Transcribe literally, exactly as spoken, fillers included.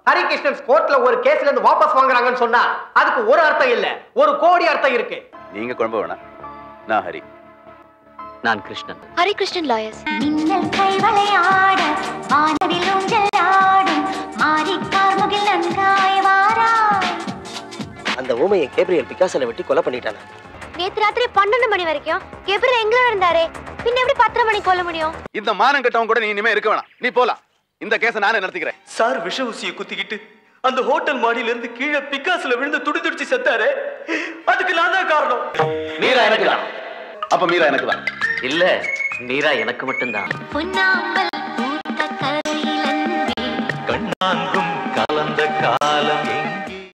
ஹரிகிருஷ்ணன்ஸ் கோர்ட்ல ஒரு கேஸ்ல இருந்து வாபஸ் வாங்குறாங்கன்னு சொன்னா அதுக்கு ஒரு அர்த்தம் இல்ல, ஒரு கோடி அர்த்தம் இருக்கு. நீங்க குழம்ப வேணாம். நான் ஹரி. நான் கிருஷ்ணன். ஹரிகிருஷ்ணன் லாயர்ஸ். மின்னல் கைவளையாட வானவில் ஊஞ்சலாடும் மாரிக்கார் முகில் நன்காய் வாராய். அந்த ஊமையை கேப்ரியல் பிகாசோல வெட்டி கொலை பண்ணிட்டானா? நேத்து ராத்திரி பன்னெண்டு மணி வரைக்கும் கேப்ரியல் எங்க இருந்தாரே, பின்ன எப்படி பத்தரை மணிக்கு கொல்ல முடியும்? இந்த மானம் கட்டவன் கூட நீ இனிமே இருக்க வேணாம். நீ போலாம். இந்த கேஸை நானே நடத்திக்கிறேன். சார் விஷ ஊசியை குத்திக்கிட்டு அந்த ஹோட்டல் மாடியில இருந்து கீழே பிகாசுல விழுந்து துடி துடிச்சு செத்தாரு. அதுக்கு நான் தான் காரணம். மீரா எனக்கு தான். அப்ப மீரா எனக்கு தான். இல்ல, மீரா எனக்கு மட்டும்தான்.